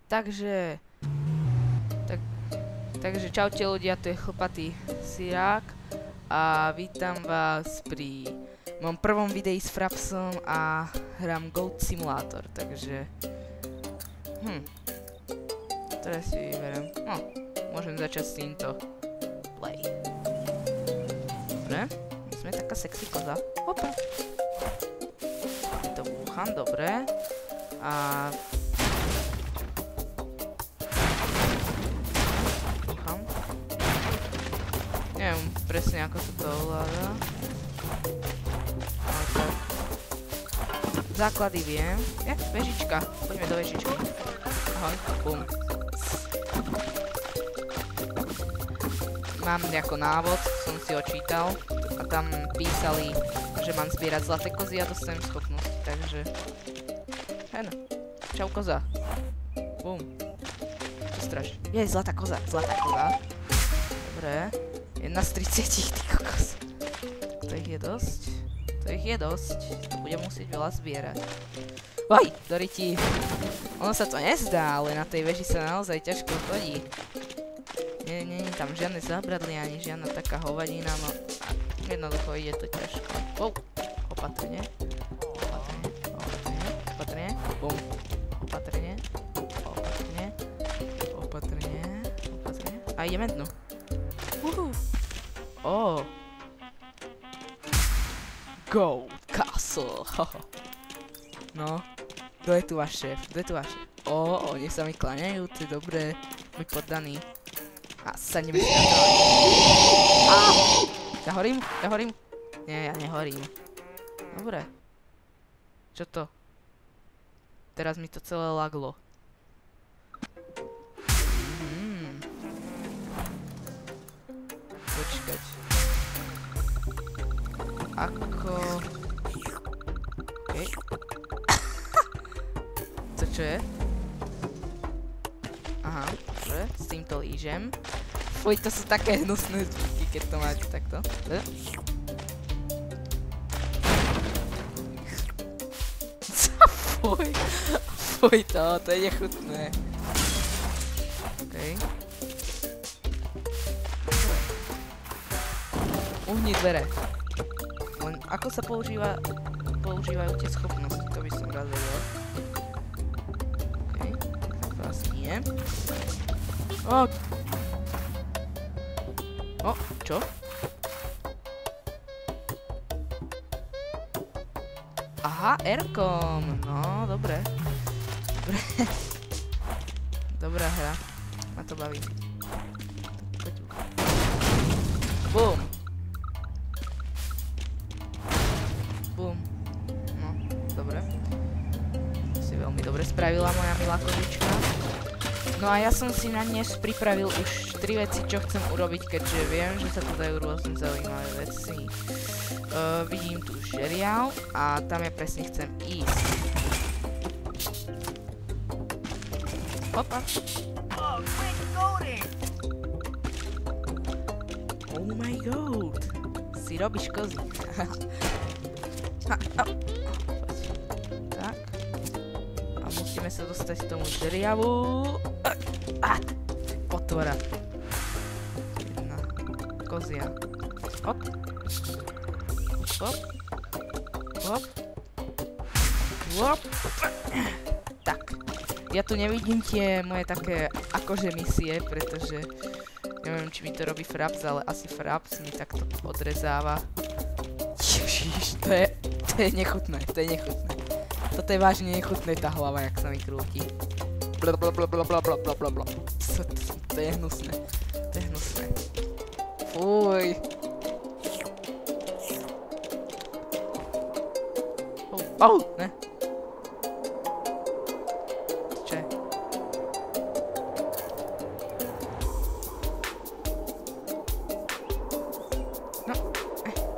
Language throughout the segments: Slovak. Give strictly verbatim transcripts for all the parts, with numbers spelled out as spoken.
Takže... Tak, takže čaute ľudia, to je Chlpatý Sirák a vítam vás pri mojom prvom videi s Frapsom a hrám Goat Simulator, takže... Hm... Teraz si vyberiem. No, môžem začať s týmto. Play. Dobre, my sme taká sexy koza. Hopa. To búcham, dobre. A... Búcham. Neviem presne, ako sa to ovláda. Ale tak. Základy viem. Je, vežička. Poďme do vežičky. Ahoj, bum. Mám ako návod, som si ho čítal a tam písali, že mám zbierať zlaté kozy a dostanem schopnosti, takže... Hen, čau koza. Bum. Čo straš? Je, zlatá koza, zlatá koza. Dobre. Jedna z tridsiatich, ty kokos. To ich je dosť. To ich je dosť. To budem musieť veľa zbierať. Oj, doriti. Ono sa to nezdá, ale na tej veži sa naozaj ťažko chodí. Nie, nie je tam žiadne zábradlie, ani žiadna taká hovadina, no jednoducho ide to ťažko. Wow, opatrne. Opatrne, opatrne, opatrne, bum. Opatrne, opatrne, opatrne, opatrne. A ideme dnu. Uhu. Oh. Goat Castle. No, kto je tu váš šéf? Kto je tu váš šéf? Ó, oni sa mi kláňajú, to je dobré. Môj poddaný. A sadneme si na to. Ja horím? Ja horím? Nie, ja nehorím. Dobre. Čo to? Teraz mi to celé laglo. Mm. Počkať. Ako... Okej. Co čo je? Aha, dobre, s týmto lížem. Fuj, to sú také hnusné zvuky, keď to máte takto. Fuj, fuj to, to je nechutné. Okej. Uhni dvere. Len ako sa používa, používajú tie schopnosti, to by som rád vedel. Okej, tak to asi nie. O! O, čo? Aha, R-kom, no, dobre. Dobre. Dobrá hra, ma to baví. Bum. Bum. No, dobre. To si veľmi dobre spravila moja milá kozička. No a ja som si na dnes pripravil už tri veci, čo chcem urobiť, keďže viem, že sa tu dajú rôzne zaujímavé veci. Uh, vidím tu žeriav a tam ja presne chcem ísť. Hopa. Oh my god. Si robíš kozy. Tak. A musíme sa dostať k tomu žeriavu. A, potvora. Jedna kozia. Hop. Hop. Hop. Hop. Tak. Ja tu nevidím tie moje také akože misie, pretože neviem, či mi to robí Fraps, ale asi Fraps mi takto odrezáva. Ježiš, to je, to je nechutné, to je nechutné. Toto je vážne nechutné, tá hlava, jak sa mi krúti. Blablabla. To je hnusné. To je hnusné. Fuj. Oh, oh, ne. Čo je? No. Eh, eh.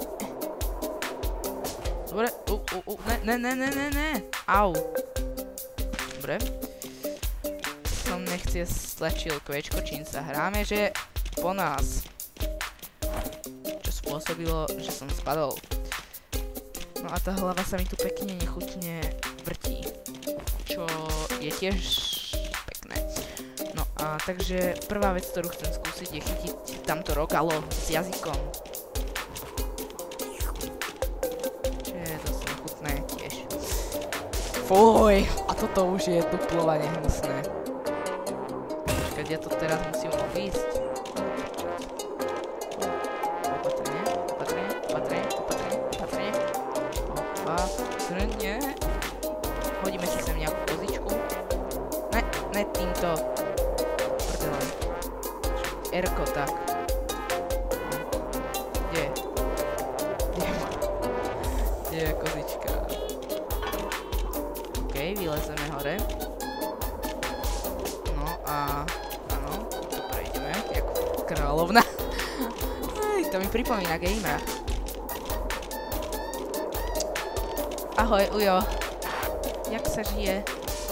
Dobre. Uh, uh, uh. Ne, ne, ne, ne, ne, ne. Au. Dobre. Som nechcie stlačil kvečko, čím sa hráme, že po nás. Čo spôsobilo, že som spadol. No a tá hlava sa mi tu pekne nechutne vrtí. Čo je tiež pekné. A, takže prvá vec, ktorú chcem skúsiť, je chytiť tamto rogalo s jazykom. Čo je dosť nechutné tiež. Fuj, a toto už je duplovanie hnusné. Počkať, ja to teraz musím obísť. Opatrne, opatrne, opatrne, opatrne, opatrne. Opatrne. Hodíme si sem nejakú kozičku. Ne, ne týmto. Prdele. Erko, tak. Kde? Kde je? Kde je kozička? OK, vylezeme hore. No a... áno, to prejdeme. Jako kráľovna. Aj, to mi pripomína gamera. Ahoj, Ujo. Jak sa žije?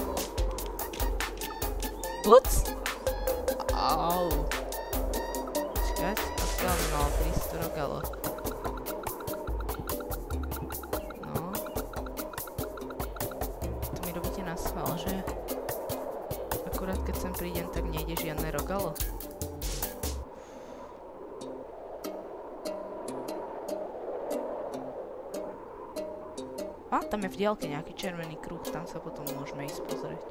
Uc? Au. Počkať, odkiaľ mi malo prísť to rogalo. No. To mi robíte na schvál, že? Akurát keď sem prídem, tak nejde žiadne rogalo. A tam je v diaľke nejaký červený kruh, tam sa potom môžeme ísť pozrieť.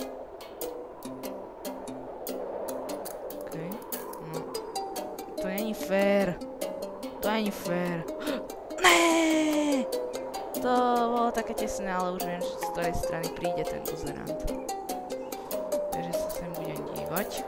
Okej, no. To není fér. To není fér. Né! To bolo také tesné, ale už viem, z ktorej strany príde ten buzerant. Takže sa sem budem dívať.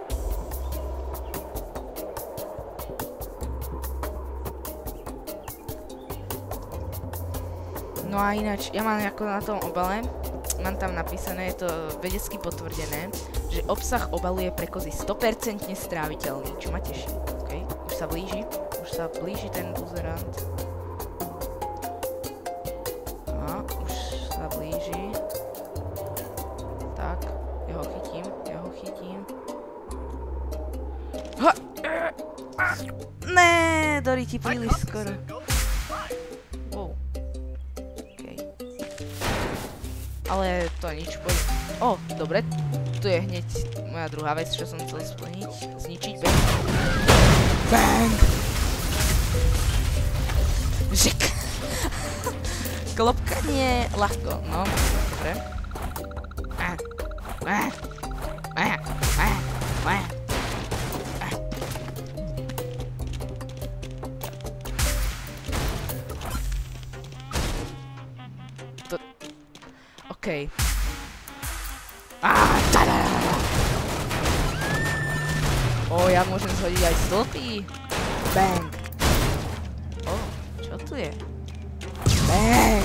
No a ináč, ja mám ako na tom obale, mám tam napísané, je to vedecky potvrdené, že obsah obalu je pre kozy sto percent stráviteľný, čo ma teší. Okay. Už sa blíži, už sa blíži ten buzerant. A už sa blíži. Tak, ja ho chytím, ja ho chytím. Ha! Né, Dori, ti príliš skoro. Ale to nič, poď. O, dobre, tu je hneď moja druhá vec, čo som chcel splniť. Zničiť bang. Bang! Žik! Klopkanie ľahko, no, dobre. Ah, ah, ah, ah, ah. Okej. Á, tada! O, ja môžem zhodiť aj stĺpy. Bang. O, čo tu je? Bang.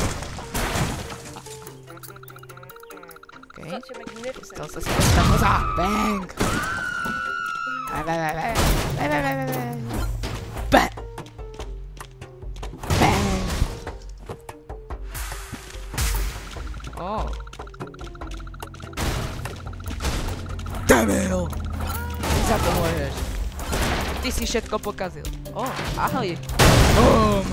Okej. Stal sa skôrka koza. Bang. Bang, bang, bang, bang, bang, bang, bang, bang. Bang. Oh. Debil! Ty za to môžeš. Ty si všetko pokazil. Oh, ahoj. Bum!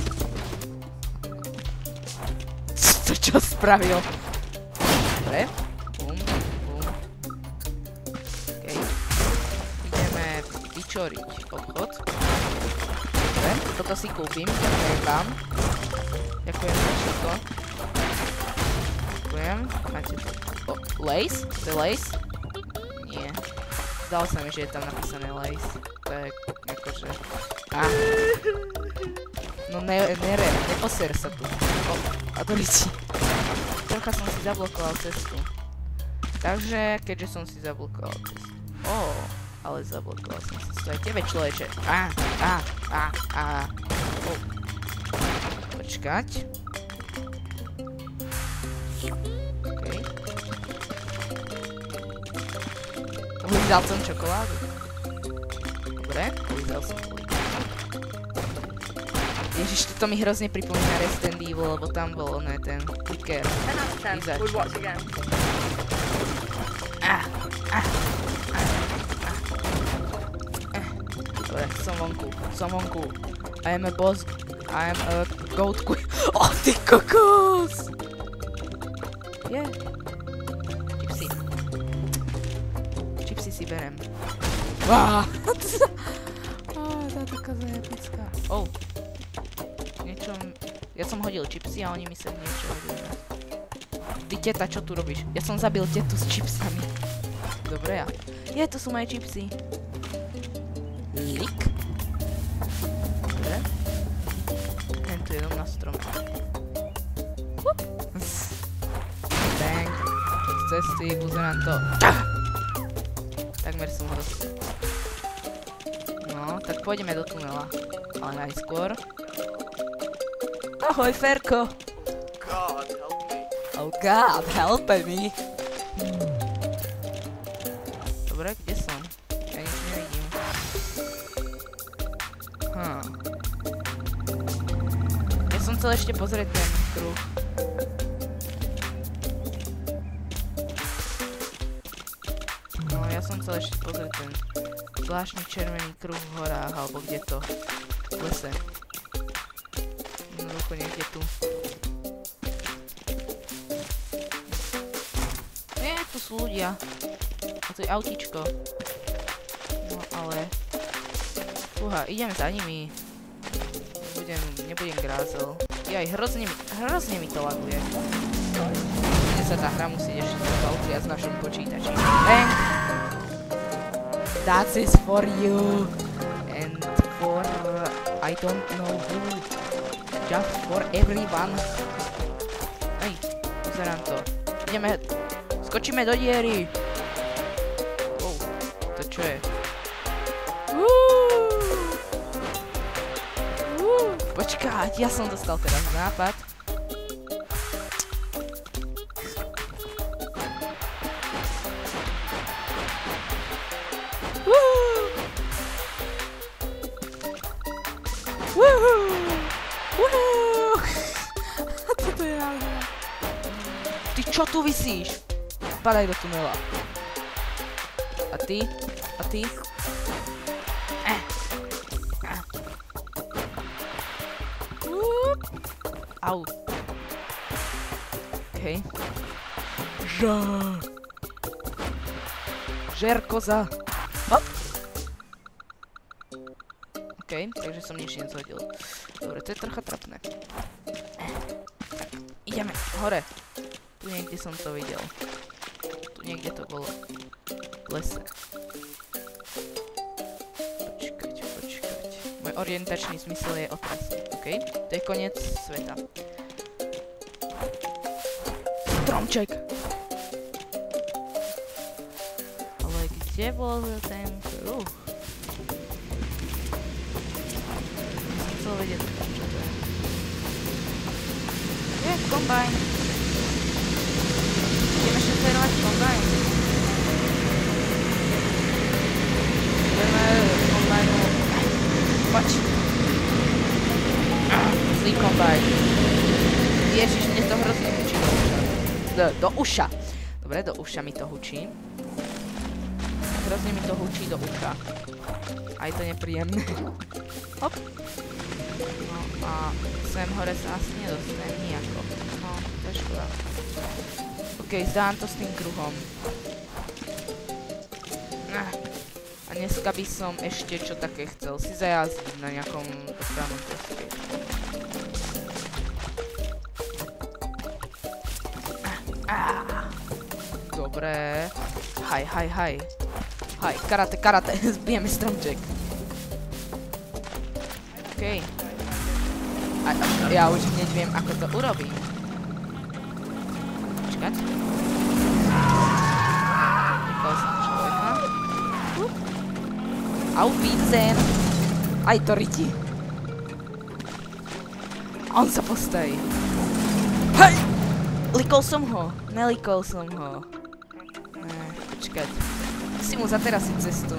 To čo spravil? Dobre. Bum, bum. Okej. Ideme vyčoriť obchod. Dobre, toto si kúpim. Ďakujem vám. Ďakujem za všetko. Ďakujem. Máte to. O, lace? To je lace? Nie. Zdalo sa mi, že je tam napísané lace. To je akože... Ah. No ne, nere, neposer sa tu. O, a to ličí. Trocha som si zablokoval cestu. Takže, keďže som si zablokoval cestu. Ó, ale zablokoval som si cestu aj tebe, človeče. Á, á, á, á. O. Počkať. Okej. Ulízal som čokoládu. Dobre, ulízal som kulík. Ježiš, toto mi hrozne pripomína Resident Evil, lebo tam bol oné ten kliker. Lízač. Ah, ah, ah, ah. Dobre, som vonku, som vonku. I am a boss, I am a goat queen. Oh, ty kokos! Yeah. Chipsy. Chipsy si berem. Á, tá taká zajepická. Oh. Niečo... Ja som hodil čipsy a oni mi sem niečo hodili. Ty teta, čo tu robíš? Ja som zabil tetu s čipsami. Dobre, ja. Je, to sú moje čipsy. Lik. Dobre. Ten tu jedom na strom. Hup. Bang. Od cesty, pozerám to. Takmer som roz... No, tak pôjdeme do tunela. Ale najskôr. Ahoj, Ferko. God, help me. Oh God, help me. Dobre, kde som? Ja nič nevidím. Hm. Ja som chcel ešte pozrieť ten kruh. No, ja som chcel ešte pozrieť ten zvláštny červený kruh v horách, alebo kde to? V lese. Jednoducho niekde tu. Nie, tu sú ľudia. A to je autíčko. No ale... Fúha, idem za nimi. Nebudem, nebudem grázel. Jaj, hrozne, hrozne mi to laguje. Mne sa tá hra musí ešte zabaltriať v našom počítači. Bang! That is for you. And for... I don't know who. Just for everyone. Ej, pozerám to. Ideme... Skočíme do diery. Wow, to čo je? Počkať, ja som dostal teraz nápad. Toto je náhodou. Ty čo tu visíš? Padaj do tunela. A ty? A ty? Eh. Ah. Au. Okej. Žer. Žer koza. Hop. Okej, takže som nič nezhodil. Dobre, to je trocha trapné. Eh. Tak, ideme hore. Tu niekde som to videl. Niekde to bolo v lese. Počkať, počkať. Môj orientačný zmysel je otrasný, okej? To je koniec sveta. Stromček! Ale kde bol ten kruh? Som chcel vedieť, čo to je. Je, kombajn! Ideme šoferovať kombajn. Ideme kombajnu. Poď. Zlý kombajn. Ježiš, mne to hrozne hučí do uša. Do, do uša. Dobre, do uša mi to hučí. Hrozne mi to hučí do uša. A je to nepríjemné. Hop. No a sem hore sa asi nedostanem nijako. No, to je škoda. Okej, zdám to s tým kruhom. A dneska by som ešte čo také chcel si zajazdiť na nejakom dopravnom prostriedku. Dobre. Haj, haj, haj. Haj, karate, karate. Zbijeme stromček. Okej. A ja už hneď viem, ako to urobím. Počkať. Vypal som človeka. Auf Wiedersehen. Aj to riti. On sa postaví. Hej! Likol som ho. Nelikol som ho. Ne, počkať. Si mu zaterasiť cestu.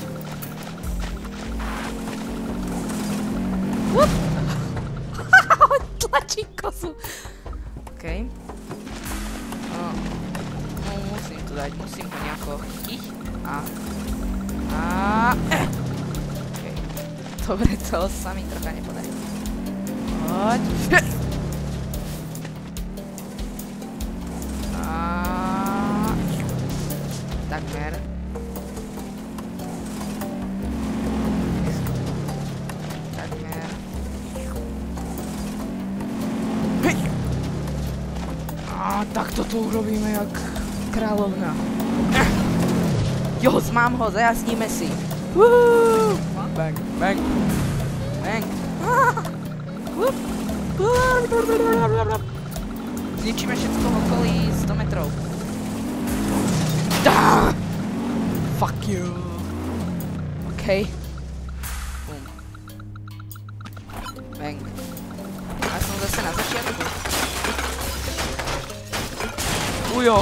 Wup! Tlačí kozu. Okej. No, no, musím to dať. Musím ho nejako chytiť. A... A... Eh! Okej. Dobre, to sa mi trocha nepodarí. Poď. A... Takmer. to urobíme jak kráľovna. Jo, mám ho, zajasníme si. Woo! Bang, bang, bang. Zničíme všetko v okolí sto metrov. Dá! Fuck you. OK. Bum. Bang. A som zase na začiatku. Ujo!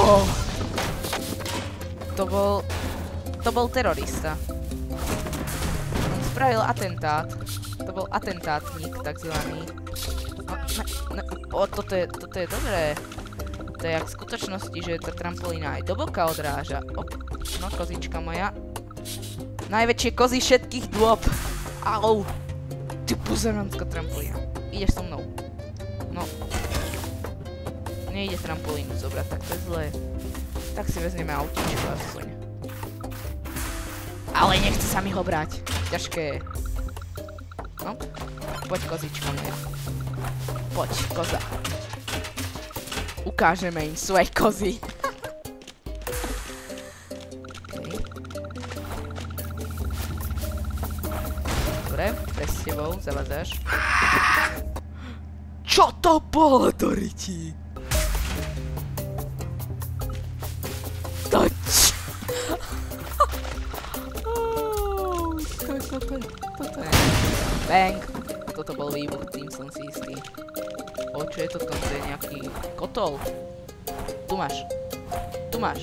To bol... To bol terorista. On spravil atentát. To bol atentátnik, takzvaný. No, ne, ne, o, toto je, toto je dobré. To je jak v skutočnosti, že tá trampolína aj do boka odráža. Op, no kozička moja. Najväčšie kozy všetkých dôb. Au. Ty pozeranská trampolína. Ideš so mnou. No. Nejde trampolínu zobrať, tak to je zlé. Tak si vezmeme autíčko aspoň. Ale nechce sa mi ho brať. Ťažké. No. Poď kozička moja. Poď, koza. Ukážeme im svoje kozy. Okay. Dobre, bez s tebou, zavadzáš. Čo to bolo, Doriti? Toč! Toto je... Bang! Toto bol výbuch, tým som si istý. O, čo je to? To je nejaký kotol. Tu máš. Tu máš.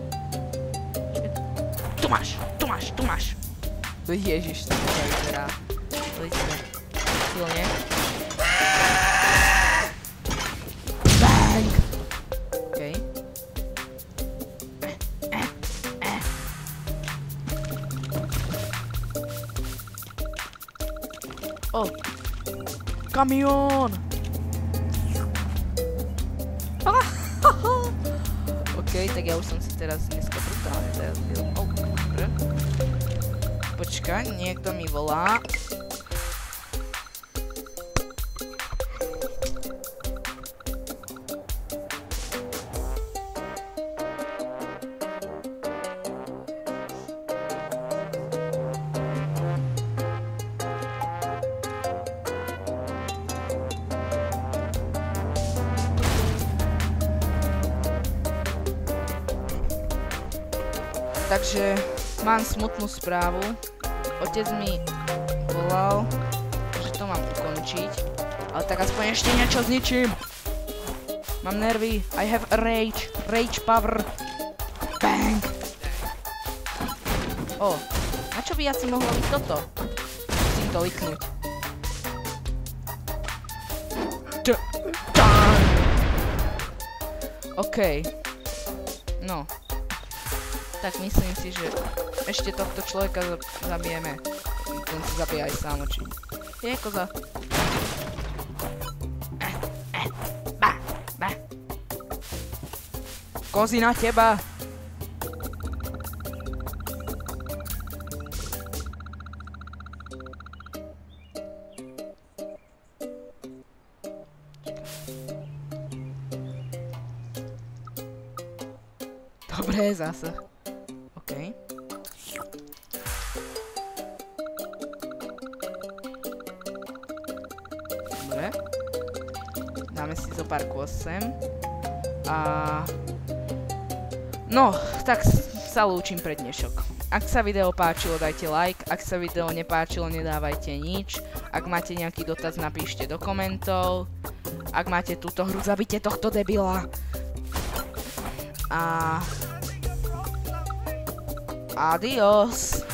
Tu máš, tu máš, tu máš. Ježiš, to vyzerá. To vyzerá silne. Bang! Okej. O! Kamión! OK, tak ja už som si teraz dneska brutálne zajazdil. Oh, dobre. Počkaj, niekto mi volá. Takže mám smutnú správu. Otec mi volal, že to mám ukončiť. Ale tak aspoň ešte niečo zničím. Mám nervy. I have a rage. Rage power. Bang. O, na čo by asi mohlo byť toto? Musím to liknúť. OK. No. Tak myslím si, že ešte tohto človeka zabijeme. Ten si zabije aj sám oči. Je koza. Eh, eh, ba, ba. Kozy na teba! Dobre, zase. OK. Dobre. Dáme si zo pár kôsem. A... No, tak sa lúčim pre dnešok. Ak sa video páčilo, dajte like. Ak sa video nepáčilo, nedávajte nič. Ak máte nejaký dotaz, napíšte do komentov. Ak máte túto hru, zabite tohto debila. A... Adios.